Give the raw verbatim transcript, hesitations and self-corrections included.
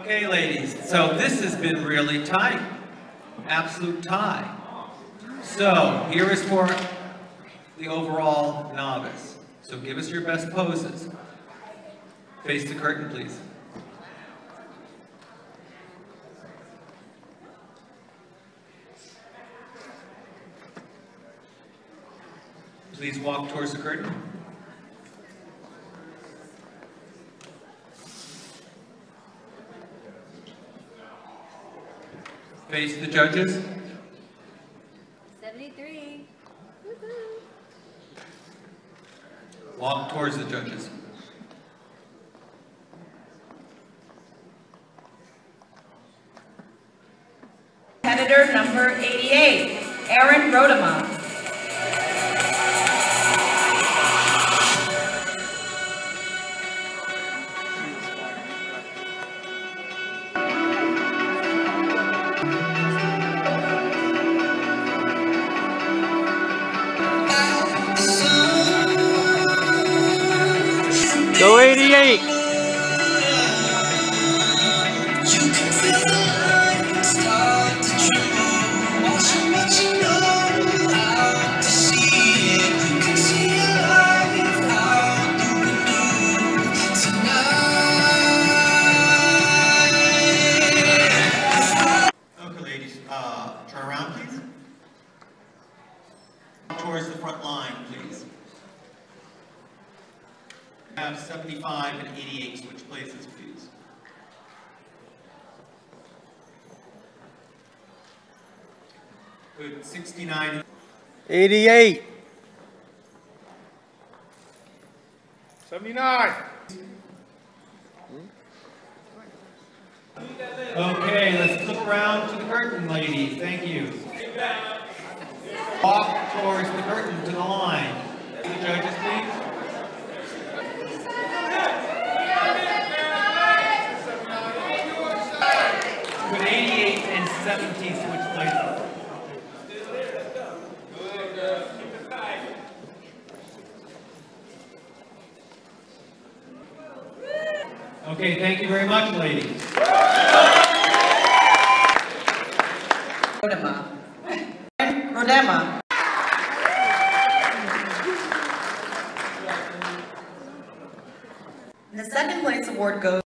Okay, ladies, so this has been really tight. Absolute tie. So, here is for the overall novice. So give us your best poses. Face the curtain, please. Please walk towards the curtain. Face the judges. seventy-three. Walk towards the judges. Competitor number eighty-eight, Aaron Rodema. Go eighty-eight! Okay, ladies, uh, turn around, please. Towards the front line, please. Have seventy-five and eighty-eight switch places, please. Good, sixty-nine. eighty-eight! seventy-nine! Okay, let's flip around to the curtain, ladies. Thank you. Walk towards the curtain to the line. The judges, please. Good, eighty-eight and seventy switch places. Okay, thank you very much, ladies. Rodema. Rodema. The second place award goes